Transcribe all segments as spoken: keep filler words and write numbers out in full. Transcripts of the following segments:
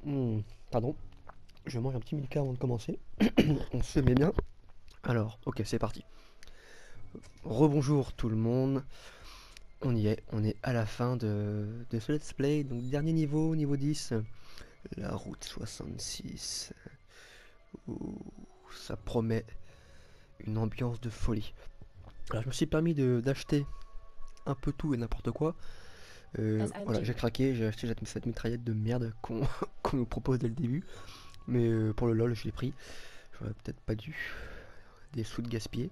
Hmm, pardon, je mange un petit Milka avant de commencer. On se met bien. Alors, ok, c'est parti. Rebonjour tout le monde. On y est, on est à la fin de, de ce let's play. Donc, dernier niveau, niveau dix. La route soixante-six. Ouh, ça promet une ambiance de folie. Alors, je me suis permis de- d'acheter un peu tout et n'importe quoi. Euh, voilà, j'ai craqué, j'ai acheté cette, cette mitraillette de merde qu'on qu'on nous propose dès le début. Mais euh, pour le lol, je l'ai pris. J'aurais peut-être pas dû. Des sous de gaspiller.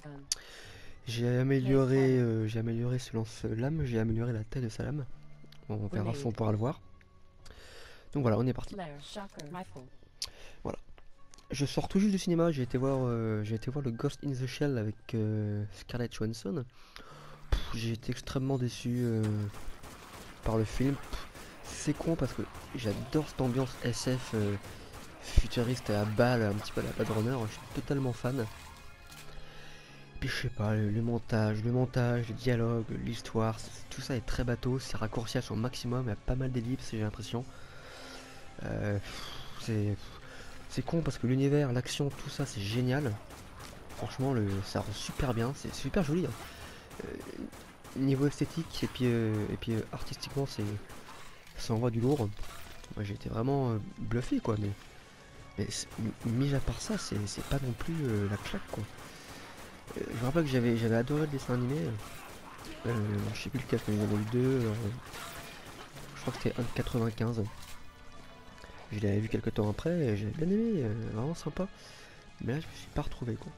J'ai amélioré, euh, j'ai amélioré ce lance-lame, j'ai amélioré la taille de sa lame. On verra si on pourra le voir. Donc voilà, on est parti. Voilà. Je sors tout juste du cinéma, j'ai été voir, euh, j'ai été voir le Ghost in the Shell avec euh, Scarlett Johansson. J'ai été extrêmement déçu euh, par le film. C'est con parce que j'adore cette ambiance S F euh, futuriste à balle, un petit peu à la Blade Runner. Je suis totalement fan. Puis je sais pas, le, le montage, le montage, le dialogue, l'histoire, tout ça est très bateau, c'est raccourci à son maximum, il y a pas mal d'ellipses, j'ai l'impression. Euh, c'est c'est con parce que l'univers, l'action, tout ça c'est génial. Franchement, le, ça rend super bien, c'est super joli, hein. Euh, niveau esthétique et puis, euh, et puis euh, artistiquement, c'est ça envoie du lourd. Moi j'ai été vraiment euh, bluffé quoi, mais, mais mis à part ça, c'est pas non plus euh, la claque quoi. Euh, je me rappelle que j'avais j'avais adoré le dessin animé. Euh, je sais plus lequel, il y en a eu deux. Euh, je crois que c'était un de quatre-vingt-quinze. Je l'avais vu quelques temps après et j'avais bien aimé, euh, vraiment sympa. Mais là, je me suis pas retrouvé quoi.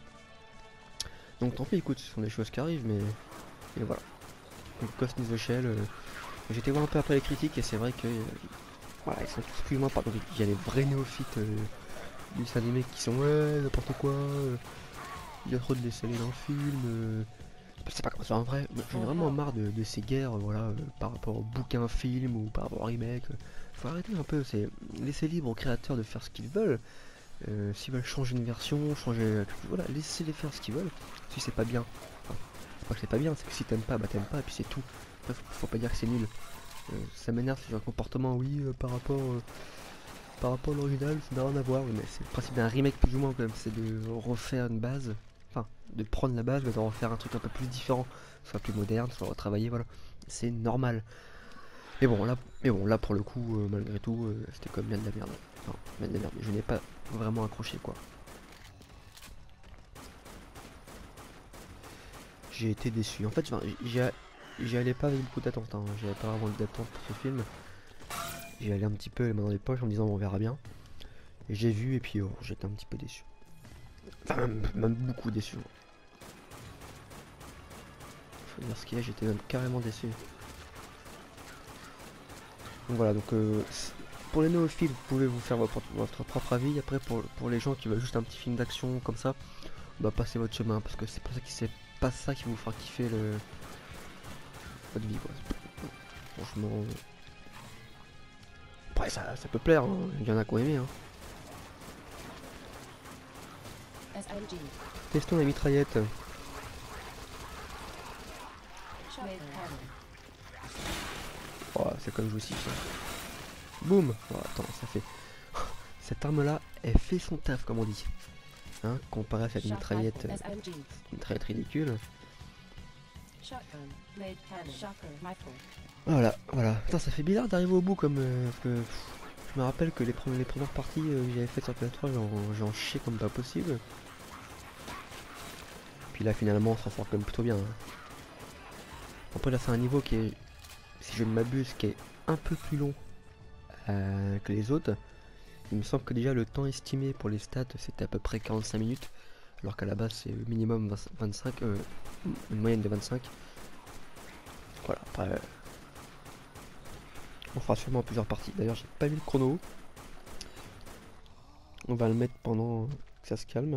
Donc tant pis, écoute, ce sont des choses qui arrivent, mais, mais voilà. Donc Ghost in the Shell, euh, j'étais voir un peu après les critiques et c'est vrai que euh, voilà, ils sont tous plus ou moins pardon. Il y a les vrais néophytes euh, du dessin animé qui sont ouais, n'importe quoi, euh, il y a trop de laisser aller dans le film. Euh, c'est pas comme ça en vrai, j'en ai vraiment marre de, de ces guerres euh, voilà, euh, par rapport au bouquin film ou par rapport au remake. Euh, faut arrêter un peu, c'est laisser libre aux créateurs de faire ce qu'ils veulent. Euh, S'ils veulent changer une version, changer. Voilà, laissez-les faire ce qu'ils veulent. Si c'est pas bien, enfin, c'est pas que c'est pas bien, c'est que si t'aimes pas, bah t'aimes pas, et puis c'est tout. Après, faut, faut pas dire que c'est nul. Euh, ça m'énerve ce genre de comportement, oui, euh, par rapport euh, par rapport à l'original, ça n'a rien à voir, mais c'est le principe d'un remake plus ou moins quand même, c'est de refaire une base, enfin, de prendre la base, mais de refaire un truc un peu plus différent, soit plus moderne, soit retravaillé, voilà. C'est normal. Mais bon, là, mais bon, là pour le coup, euh, malgré tout, euh, c'était comme bien de la merde. Enfin, bien de la merde, je n'ai pas vraiment accroché quoi. J'ai été déçu. En fait, j'y allais pas avec beaucoup d'attente, hein. J'avais pas vraiment d'attente pour ce film. J'y allais un petit peu les mains dans les poches en me disant on verra bien. Et j'ai vu et puis oh, j'étais un petit peu déçu. Enfin, même, même beaucoup déçu. Faut dire ce qu'il y a, j'étais même carrément déçu. Donc voilà, donc euh, pour les néophiles, vous pouvez vous faire votre, votre propre avis. Après, pour, pour les gens qui veulent juste un petit film d'action comme ça, bah passez votre chemin parce que c'est pas ça qui c'est pas ça qui vous fera kiffer le votre vie quoi. Franchement, après ça, ça peut plaire, hein. Il y en a qui ont aimé. Hein. Testons la mitraillette. Oh, c'est comme jouissif. Hein. Boum. Oh, attends, ça fait. Cette arme-là, elle fait son taf, comme on dit. Hein, comparé à cette mitraillette, euh, mitraillette ridicule. Voilà, voilà. Putain, ça fait bizarre d'arriver au bout comme. Euh, parce que, pff, je me rappelle que les, pre les premières parties euh, que j'avais faites sur P S trois, j'en chiais comme pas possible. Puis là, finalement, ça sort quand même plutôt bien. Hein. Après, là, c'est un niveau qui est, si je ne m'abuse, qui est un peu plus long euh, que les autres. Il me semble que déjà le temps estimé pour les stats c'était à peu près quarante-cinq minutes, alors qu'à la base c'est minimum vingt-cinq, euh, une moyenne de vingt-cinq. Voilà, après euh, on fera sûrement plusieurs parties. D'ailleurs j'ai pas mis le chrono, on va le mettre pendant que ça se calme.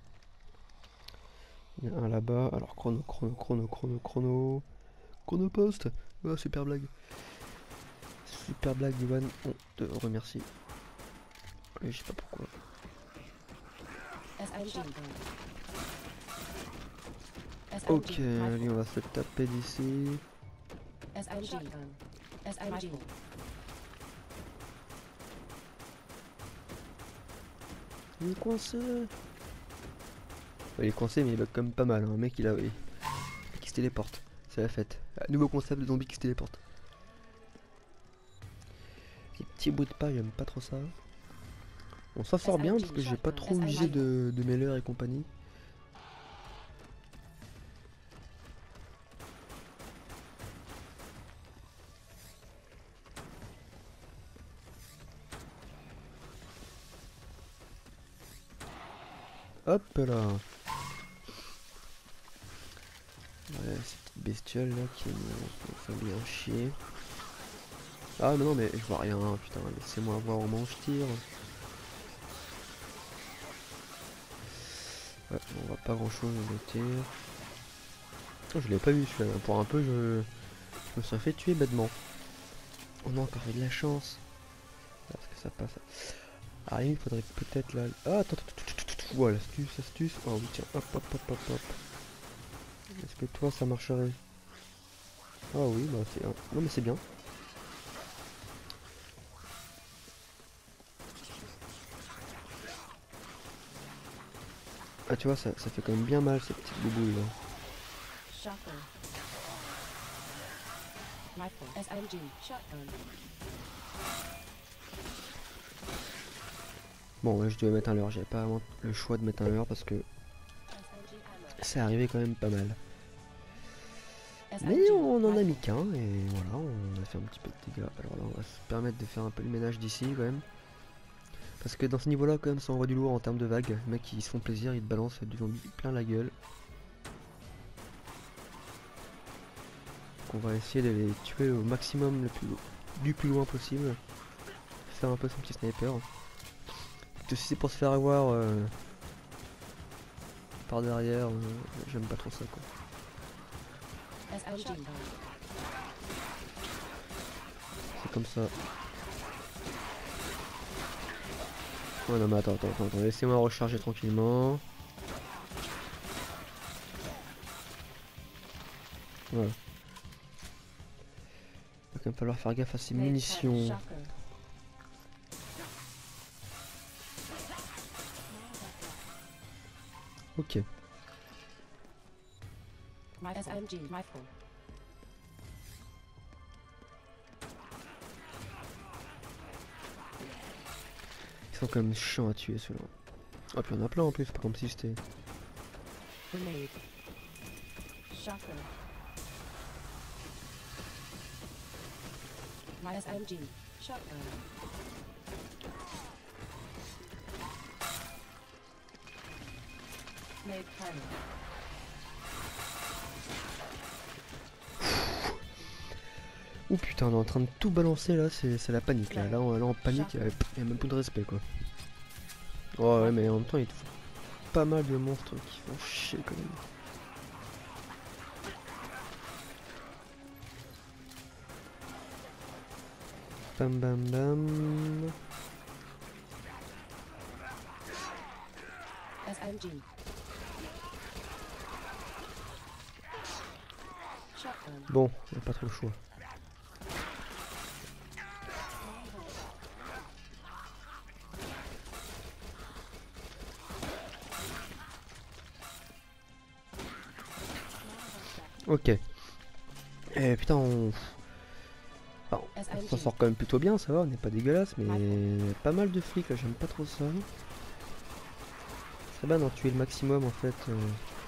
Il y en a un là-bas, alors chrono, chrono, chrono, chrono, chrono, chrono post. Oh, super blague. Super blague Ivan, on te remercie. Et je sais pas pourquoi. Ok, allez, on va se taper d'ici. Il est coincé. Il est coincé mais il bug quand même pas mal. Un mec il a... Oui. Qui se téléporte. C'est la fête. Nouveau concept de zombie qui se téléporte. Ces petits bruits de pas, j'aime pas trop ça. On s'en sort bien parce que j'ai pas trop usé de, de mêleurs et compagnie. Hop là. Ouais, ces petites bestioles là qui me font bien chier. Ah mais non mais je vois rien, putain, laissez-moi voir au moment où je tire. Ouais, on voit pas grand chose dans le tir. Oh, je l'ai pas vu celui-là, pour un peu je... je me suis fait tuer bêtement. Oh non, encore eu de la chance. Est-ce que ça passe? Ah il faudrait peut-être là... Ah attends, attends, attends, attends, attends. Voilà, astuce, astuce. Oh oui tiens, hop hop hop hop hop. Est-ce que toi ça marcherait? Ah oui, bah c'est... Non mais c'est bien. Ah tu vois, ça, ça fait quand même bien mal ces petites boubouilles là. Bon ouais, je devais mettre un leurre, j'avais pas vraiment le choix de mettre un leurre parce que c'est arrivé quand même pas mal. Mais on en a mis qu'un et voilà, on a fait un petit peu de dégâts. Alors là on va se permettre de faire un peu le ménage d'ici quand même. Parce que dans ce niveau là quand même ça envoie du lourd en termes de vagues. Les mecs ils se font plaisir, ils te balancent du zombie plein la gueule. Donc on va essayer de les tuer au maximum le plus, du plus loin possible. Faire un peu son petit sniper. Si c'est pour se faire avoir euh, par derrière, euh, j'aime pas trop ça quoi. C'est comme ça. Oh non mais attends, attends, attends, laissez-moi recharger tranquillement. Voilà. Il va quand même falloir faire gaffe à ces munitions. Ok. Ils sont quand même chiants à tuer ceux-là. Ah puis on a plein en plus, c'est pas comme si c'était... Oh putain, on est en train de tout balancer là, c'est la panique là. Là on, là, on panique, il y a même plus de respect quoi. Oh ouais, mais en même temps il te faut pas mal de monstres qui font chier quand même. Bam bam bam. Bon, on n'a pas trop le choix. Ok. Et putain, on... Alors, on s'en sort quand même plutôt bien, ça va, on n'est pas dégueulasse, mais pas mal de flics là, j'aime pas trop ça. C'est bien d'en tuer le maximum en fait. Euh...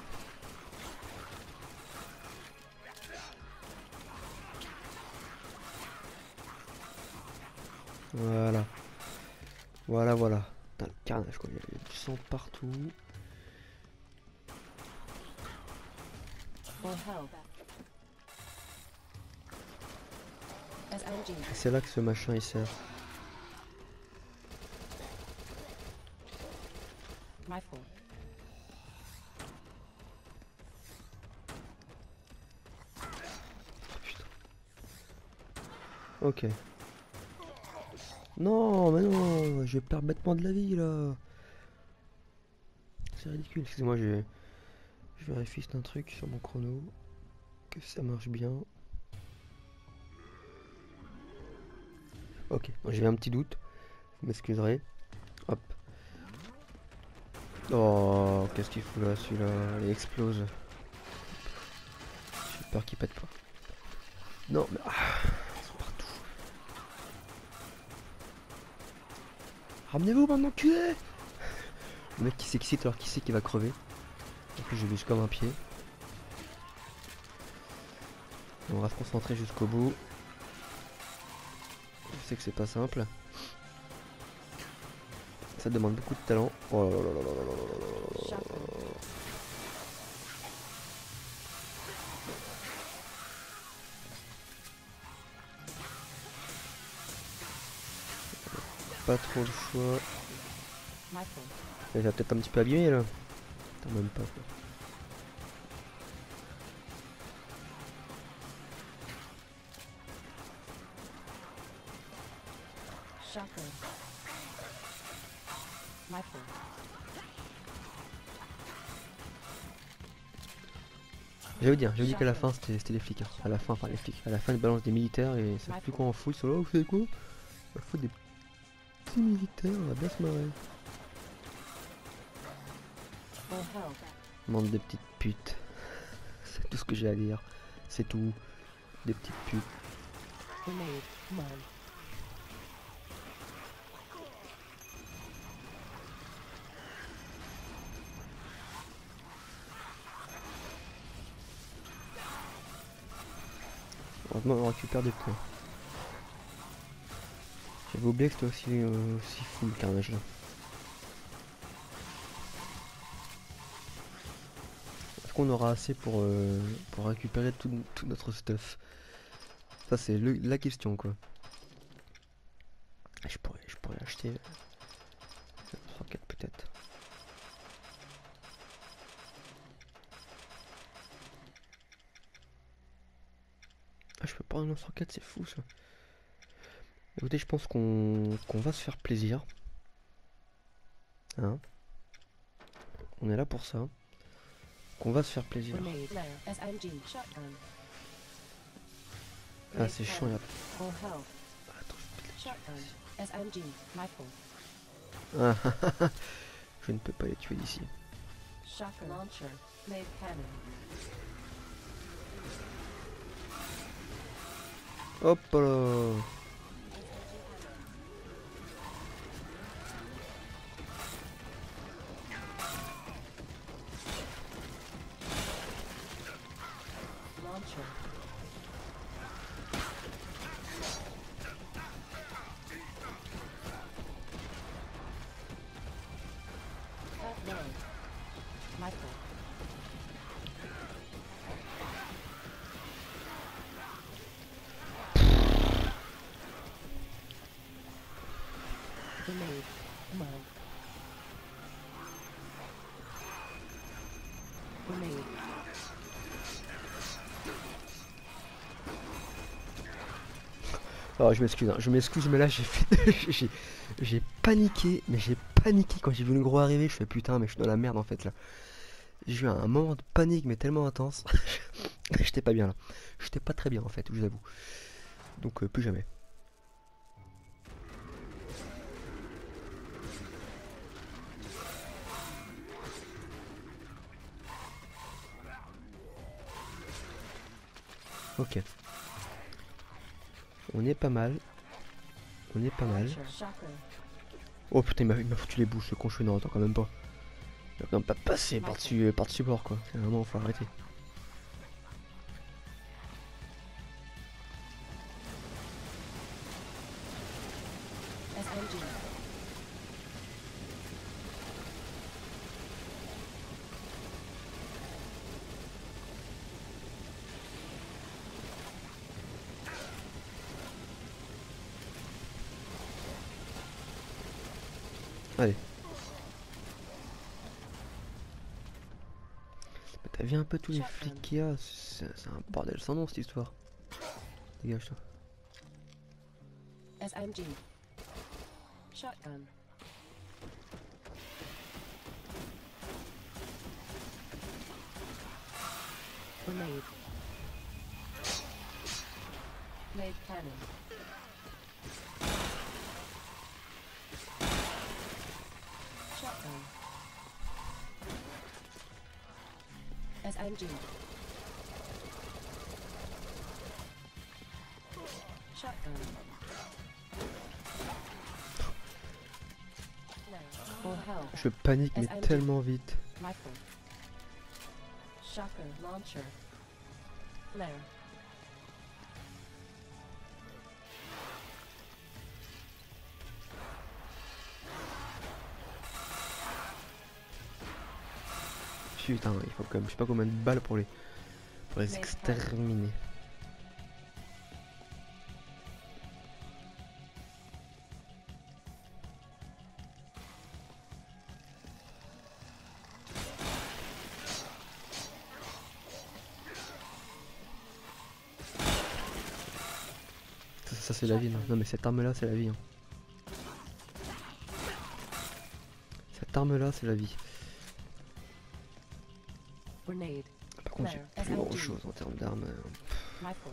Voilà. Voilà, voilà. Putain, le carnage quoi, il y a du sang partout. C'est là que ce machin il sert. Ok. Non, mais non, je perds bêtement de la vie là. C'est ridicule. Excusez-moi, je, je vérifie juste un truc sur mon chrono. Que ça marche bien. Ok, j'ai un petit doute. Vous m'excuserez. Hop. Oh, qu'est-ce qu'il fout là, celui-là? Il explose. J'ai peur qu'il pète pas. Non, mais... Ah, ils sont partout. Ramenez-vous maintenant, culé! Le mec qui s'excite alors qu'il sait qu'il va crever. En plus, je vise comme un pied. On va se concentrer jusqu'au bout. Je sais que c'est pas simple. Ça demande beaucoup de talent. Oh là là là là là là là là là. Pas trop le choix. Il va peut-être un petit peu abîmé là. Attends, même pas quoi. Je vais vous dire, je vais vous dire qu'à la fin c'était les flics. Hein. À la fin, enfin les flics. À la fin ils balancent des militaires et ça fait plus quoi en fout. Ils sont là, vous savez quoi? Il faut des petits militaires, on va bien se marrer. Bande de petites putes. C'est tout ce que j'ai à dire. C'est tout. Des petites putes. Heureusement on récupère des points. J'avais oublié que c'était aussi, euh, aussi fou le carnage là. Est-ce qu'on aura assez pour, euh, pour récupérer tout, tout notre stuff? Ça c'est la question quoi. Je pourrais, je pourrais acheter une roquette peut-être. Ah, je peux prendre une lance-roquette, c'est fou ça. Écoutez, je pense qu'on qu'on va se faire plaisir. Hein? On est là pour ça. Qu'on va se faire plaisir. Ah, c'est chiant, là. Attends, ah, je ne peux pas les tuer d'ici. Hop là. Alors je m'excuse, hein. je m'excuse mais là j'ai fait j'ai paniqué, mais j'ai paniqué quand j'ai vu le gros arriver, je fais putain mais je suis dans la merde en fait là. J'ai eu un moment de panique mais tellement intense. J'étais pas bien là. J'étais pas très bien en fait, je vous avoue. Donc euh, plus jamais. Ok. On est pas mal. On est pas mal. Oh putain, il m'a foutu les bouches, ce con chou, non, attends quand même pas. Il va quand même pas passer par-dessus par dessus bord quoi. C'est un moment, faut arrêter. Allez. T'as vu un peu tous les flics qu'il y a? C'est un bordel sans nom cette histoire. Dégage toi. S M G. Shotgun. Grenade. Blade cannon. Shotgun. S M G. Shotgun. Full health. Je panique mais S M G. tellement vite. Rifle. Shocker launcher. Flare. Putain, il faut quand même, je sais pas combien de balles pour les, pour les exterminer. Ça, ça c'est la vie, non, non mais cette arme là c'est la vie. Hein. Cette arme là c'est la vie. Grenade. Par contre j'ai plus grand chose en termes d'armes. Rifle.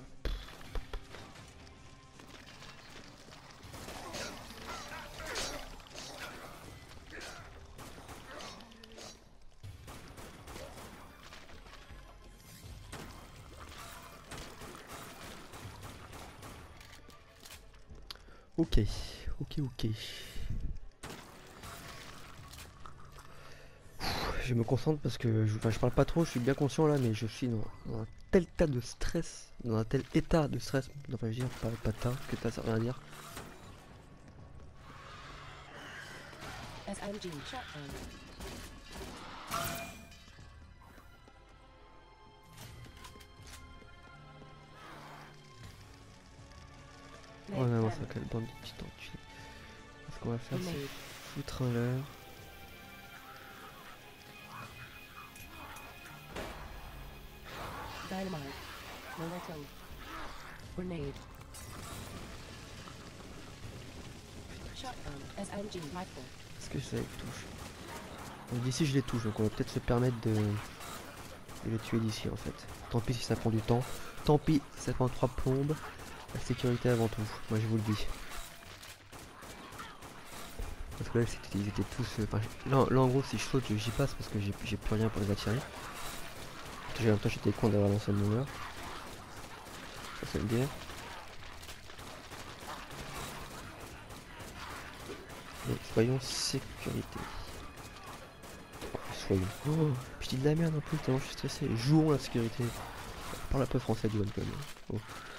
Ok, ok, ok. Je me concentre parce que je, enfin, je parle pas trop, je suis bien conscient là, mais je suis dans, dans un tel tas de stress, dans un tel état de stress, enfin je veux dire, pas, pas tas, que tas ça veut rien dire. S M G shotgun. Oh non, ça quelle bande de petits enculés. Ce qu'on va faire c'est foutre un leurre. Dynamite. Molotov. Grenade. Shotgun. S M G rifle. Est-ce que ça les touche? Donc d'ici je les touche, donc on va peut-être se permettre de, de les tuer d'ici en fait. Tant pis si ça prend du temps. Tant pis si ça prend trois plombes. La sécurité avant tout, moi je vous le dis. Parce que là ils étaient tous... Euh, enfin, là, là en gros si je saute j'y passe parce que j'ai plus rien pour les attirer. J'ai l'impression que j'étais con d'avoir lancé le mouveur. Ça c'est bien. Mais soyons sécurité. Soyons. Oh, puis je dis de la merde en plus, tellement je suis stressé. Jouons la sécurité. Parle un peu français du welcome. Oh.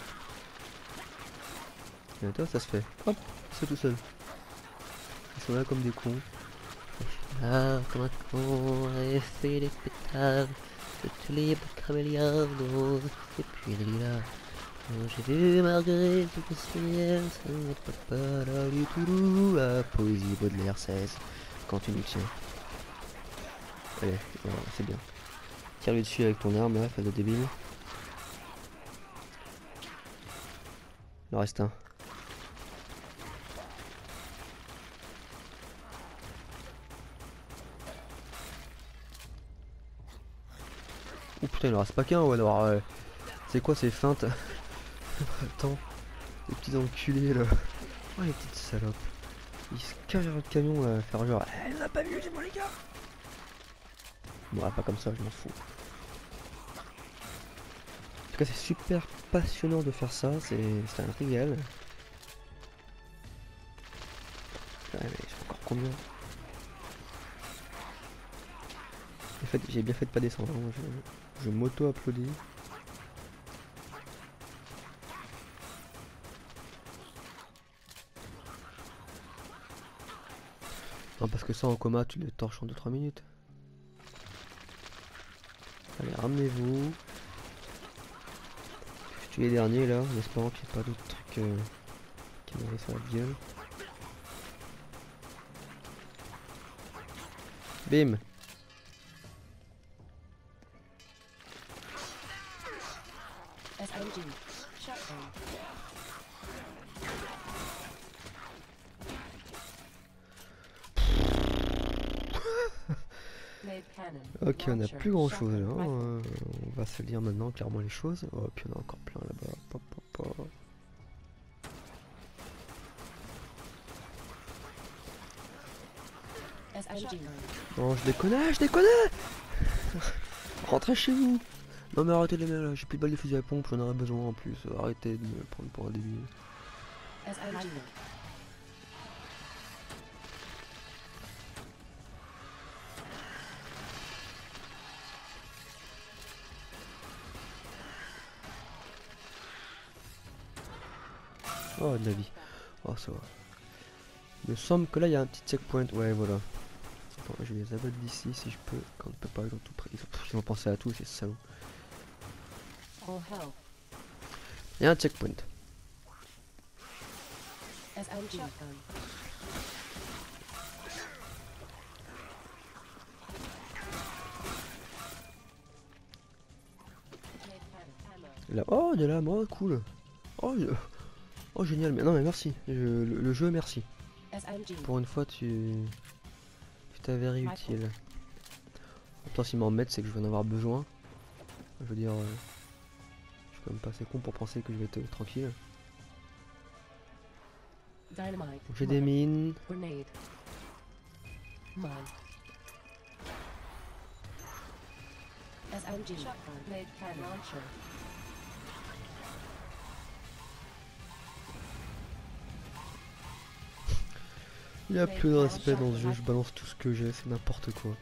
Et toi ça se fait. Hop, c'est tout seul. Ils sont là comme des cons. Ah, comme un con, rester les pétards. Toutes les camélias d'eau. Et puis il est là. J'ai vu Marguerite le ciel, ça n'est pas pas là du tout. La poésie Baudelaire seize, quand tu nous tiens. Allez, voilà, c'est bien. Tire-lui dessus avec ton arme là, face de débile. Il en reste un. Oh putain, il en reste pas qu'un ou alors. Euh, c'est quoi ces feintes? Attends, les petits enculés là. Oh les petites salopes. Ils se cachent dans le camion là, à faire genre. Eh, on a pas vu, c'est bon les gars. Bon, pas comme ça, je m'en fous. En tout cas, c'est super passionnant de faire ça, c'est un régal. Ouais, mais je fais encore combien? En fait, j'ai bien fait de pas descendre, hein. je, je m'auto-applaudis. Non, parce que ça en coma, tu le torches en deux trois minutes. Allez, ramenez-vous. Je tue les derniers là, en espérant qu'il n'y ait pas d'autres trucs euh, qui m'auraient sur la gueule. Bim! S M G shotgun. Ok, on a plus grand chose là. Euh, on va se dire maintenant clairement les choses. Oh, puis on a encore plein là-bas. Pop, pop, pop. Oh, je déconne, je déconne. Rentrez chez vous. Non mais arrêtez les mecs là, j'ai plus de balles de fusil à pompe, j'en aurais besoin en plus. Arrêtez de me prendre pour un débile. S M G. Oh de la vie. Oh ça va. Il me semble que là il y a un petit checkpoint. Ouais voilà. Attends, je vais les abattre d'ici si je peux. Quand on ne peut pas, ils ont tout pris. Ils ont, ils ont pensé à tout, ces salauds. All health. Il y a un checkpoint. S M G. Shotgun. Là. Oh de là, moi cool. Oh, je- oh génial. Mais non mais merci. Je- le, le jeu merci. S M G. Pour une fois tu. Tu t'avères utile. Pourtant s'ils m'en mettent c'est que je vais en avoir besoin. Je veux dire. euh, Je suis quand même pas assez con pour penser que je vais être euh, tranquille. Dynamite. J'ai des mines. Grenade. Mine. S M G. Shotgun. Blade cannon. Launcher. Il y a plus de respect dans ce jeu, je balance tout ce que j'ai, c'est n'importe quoi.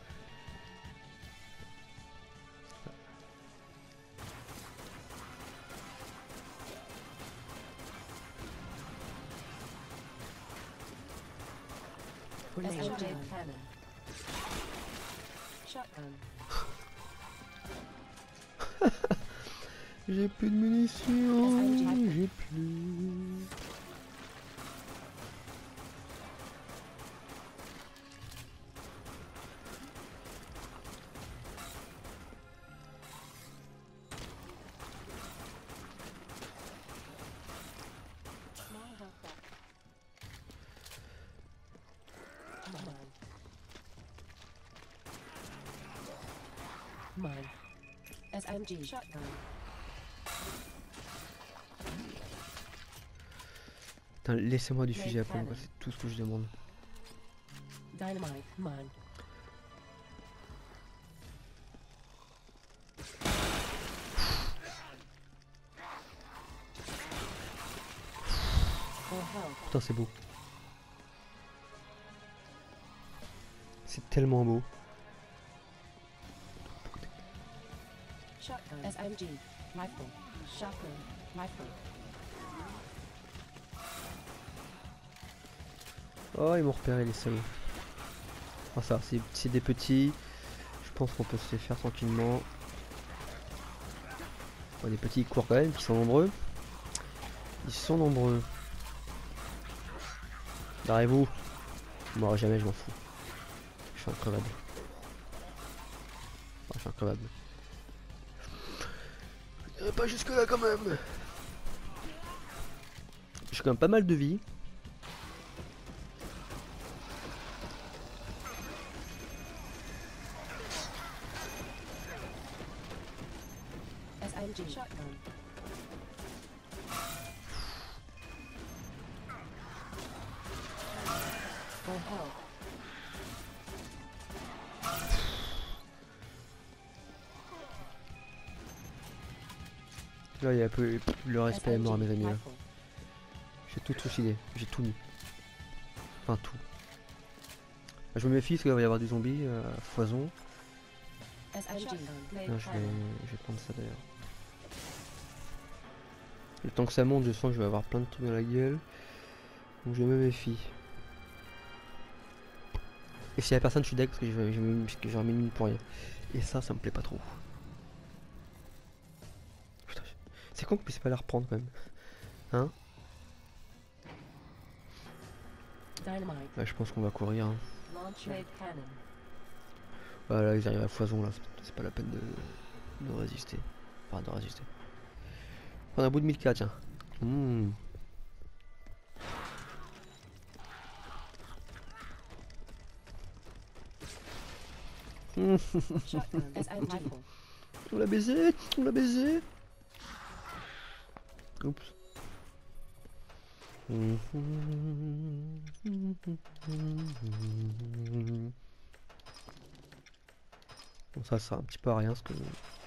S M G cannon. Shotgun. J'ai plus de munitions, S M G. j'ai plus. Small health back. Mine. Mine. S M G. Shotgun. Putain, laissez-moi du fusil à pompe, quoi, c'est tout ce que je demande. Dynamite. Mine. Full health. Putain, c'est beau. C'est tellement beau. Shotgun. S M G. Rifle. Shotgun. Rifle. Oh, ils m'ont repéré les salauds. Ah ça, c'est c'est des petits. Je pense qu'on peut se les faire tranquillement. Ouais, des petits ils courent quand même, qui sont nombreux. Ils sont nombreux. Barrez-vous. Je m'aurai jamais, je m'en fous. Je suis increvable. Enfin, je suis increvable. Euh, pas jusque là quand même. J'ai quand même pas mal de vie. S M G. Shotgun. Full health. Là, il y a un peu le respect est mort, mes amis. Là. Rifle. J'ai tout trucidé, j'ai tout mis. Enfin, tout. Je me méfie parce qu'il va y avoir des zombies euh, à foison. S M G. Blade Non, je, vais, cannon. je vais prendre ça d'ailleurs. Le temps que ça monte, je sens que je vais avoir plein de trucs dans la gueule. Donc je me méfie. Et s'il y a personne, je suis deck parce que j'ai j'ai remis une mine pour rien. Et ça, ça me plaît pas trop. Putain, c'est con que je puisse pas la reprendre quand même. Hein? Dynamite. Bah, je pense qu'on va courir. Hein. Launch blade cannon. Voilà, ils arrivent à foison là, c'est- c'est pas la peine de, de résister. Enfin, de résister. On a un bout de mille K, tiens. Mmh. Shotgun. S M G. Rifle. On l'a baisé, on l'a baisé. Oups. Bon, ça, ça sert un petit peu à rien, ce que...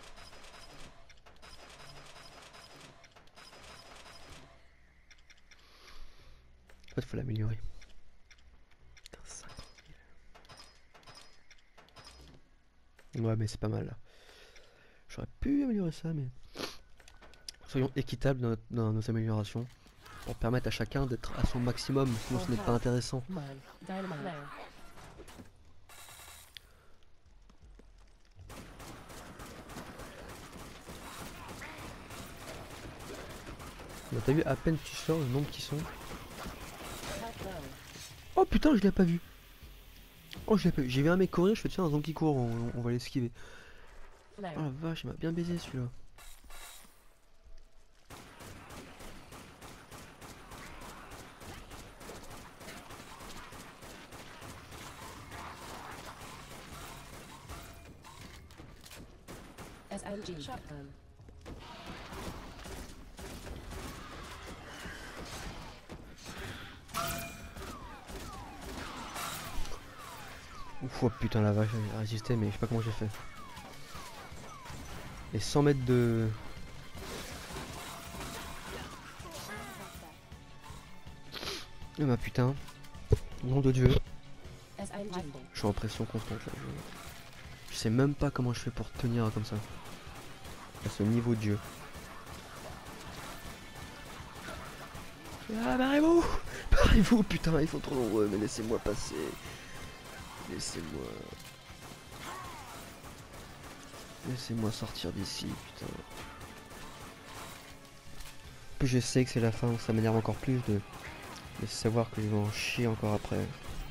En fait, faut l'améliorer. Ouais, mais c'est pas mal là. J'aurais pu améliorer ça, mais... Soyons équitables dans, notre- dans nos améliorations. Pour permettre à chacun d'être à son maximum, sinon ce n'est pas intéressant. Mine. Dynamite. Flare. Bah, t'as vu, à peine tu sors, le nombre qui sont... Attack low. Oh putain, je l'ai pas vu. Oh, je l'ai pas vu. J'ai vu un mec courir, je fais tiens, un zombie qui court, on, on va l'esquiver. Flare. Oh la vache, il m'a bien baisé celui-là. S M G. Shotgun. Ouf, oh putain la vache, j'ai résisté, mais je sais pas comment j'ai fait. Et cent mètres de... Oh bah putain. Nom de Dieu. S M G. Je suis en pression constante là. Je... je sais même pas comment je fais pour tenir comme ça. À ce niveau de jeu. Ah, barrez-vous! Barrez-vous, putain, ils sont trop nombreux, mais laissez-moi passer. Laissez-moi... Laissez-moi sortir d'ici, putain. En plus, je sais que c'est la fin, ça m'énerve encore plus de... de savoir que je vais en chier encore après.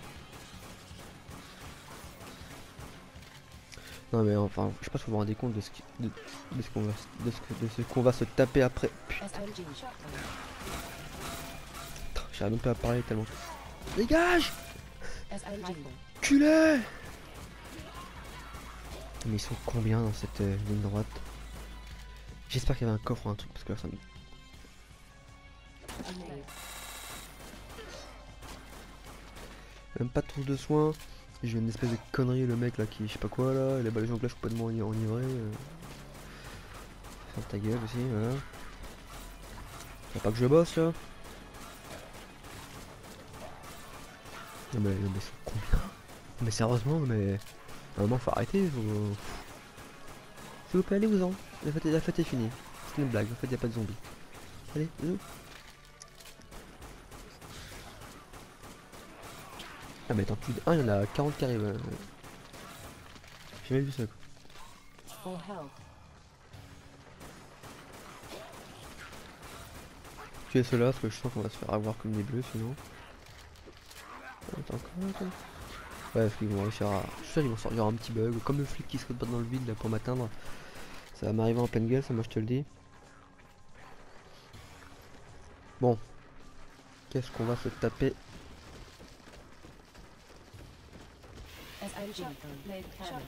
Non mais enfin, je sais pas si vous vous rendez compte de ce qui... de, de ce qu'on va... de ce que- de ce qu'on va se taper après. Putain, S M G. Shotgun. j'arrive même pas à parler tellement... Dégage! S M G. Culé! Mais ils sont combien dans cette euh, ligne droite? J'espère qu'il y avait un coffre ou un truc parce que là ça me... Grenade. Même pas de trousse de soins. J'ai une espèce de connerie, le mec là qui je sais pas quoi là, il a balayé en glace complètement eni- enivré. Euh... Ferme ta gueule aussi, voilà. Faut pas que je bosse là. Non mais, non mais c'est combien? Mais sérieusement, mais... À un moment faut arrêter, faut... S'il vous plaît, allez-vous-en. La fête, est- la fête est finie. C'est une blague, en fait y a pas de zombies. Allez, bisous. Ah mais attends, plus de un, il y en a quarante qui arrivent. euh. J'ai jamais vu ça quoi. Full health. Tuer ceux-là parce que je sens qu'on va se faire avoir comme des bleus sinon. Attends, attends, attends. Ouais, parce qu'ils vont réussir à... Je suis sûr qu'ils vont sortir un petit bug, comme le flic qui se pas dans le vide là pour m'atteindre. Ça va m'arriver en pleine gueule, ça moi je te le dis. Bon. Qu'est-ce qu'on va se taper? S M G. Blade cannon.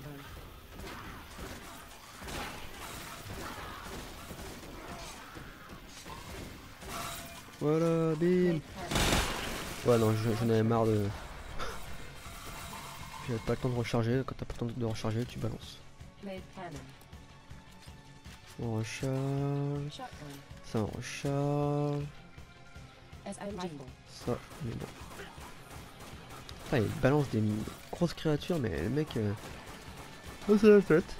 Voilà, bim. Blade cannon. Ouais non, je- j'en avais marre de... J'avais pas le temps de recharger, quand t'as pas le temps de recharger, tu balances. Blade cannon. On recharge... Shotgun. Ça on recharge... S M G. Ça, mais bon. Putain, il balance des grosses créatures, mais le mec... Euh... Oh, c'est la fête.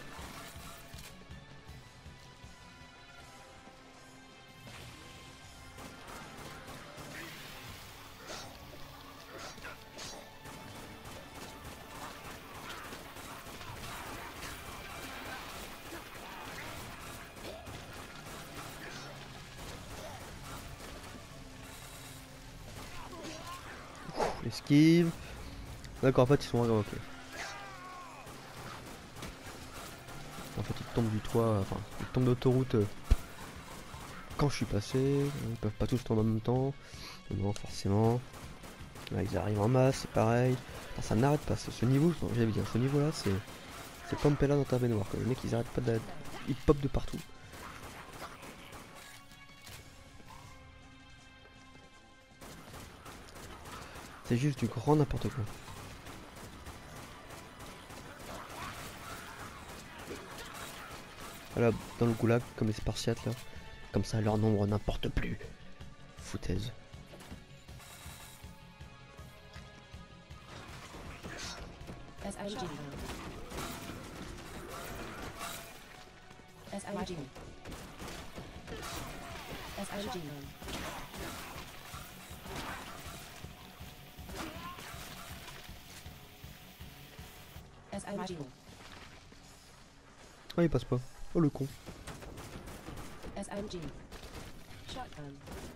Esquive. D'accord, en fait ils sont en ok. En fait ils tombent du toit, enfin ils tombent d'autoroute euh, quand je suis passé. Ils peuvent pas tous tomber en même temps. Non forcément. Là ils arrivent en masse, c'est pareil. Enfin, ça n'arrête pas, ce, ce niveau, j'avais dit, ce niveau là c'est. C'est Pampella dans ta baignoire quoi. Les mecs ils arrêtent pas de. Ils pop de partout. C'est juste du grand n'importe quoi. Voilà, dans le goulag, comme les Spartiates là. Comme ça, leur nombre n'importe plus. Foutaise. S M G. S M G. S M G. S M G. Oh, il passe pas. Oh, le con. S M G. Shotgun.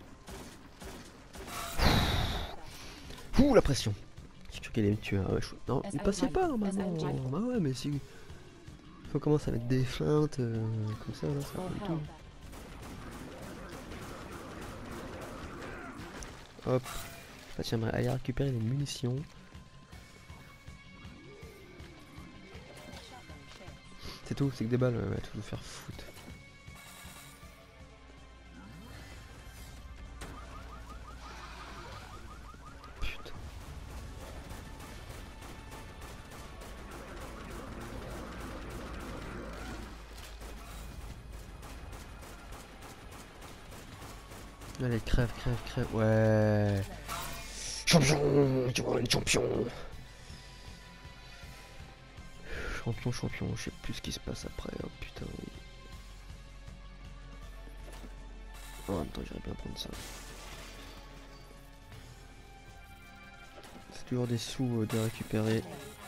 Ouh, la pression. J'ai cru qu'elle allait me tuer. Ah ouais, je- Non, il passait pas normalement. Bah ouais, mais si. Faut commencer à mettre des feintes euh, comme ça, là, ça va pas du tout. Hop. Bah, j'aimerais aller récupérer les munitions. C'est tout, c'est que des balles, ouais, tout nous faire foutre. Putain. Allez, crève, crève, crève. Ouais. Champion, tu vois, une champion. Champion, champion, je sais plus ce qui se passe après. Oh putain. Oh, en même temps, j'irais bien prendre ça. C'est toujours des sous euh, de récupérer.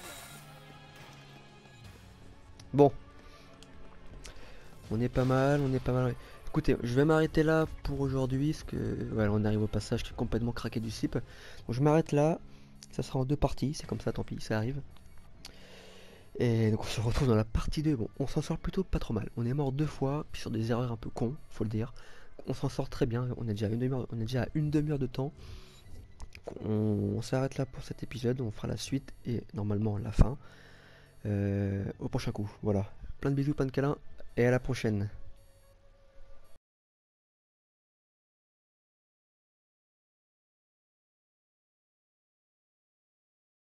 Bon. On est pas mal, on est pas mal. Écoutez, je vais m'arrêter là pour aujourd'hui, parce que voilà, on arrive au passage, je suis complètement craqué du slip. Donc je m'arrête là, ça sera en deux parties, c'est comme ça, tant pis, ça arrive. Et donc on se retrouve dans la partie deux. Bon, on s'en sort plutôt pas trop mal. On est mort deux fois, puis sur des erreurs un peu cons, faut le dire. On s'en sort très bien, on est déjà à une demi-heure, on est déjà à une demi-heure de temps. On, on s'arrête là pour cet épisode, on fera la suite et normalement la fin. Euh, au prochain coup, voilà. Plein de bisous, plein de câlins, et à la prochaine.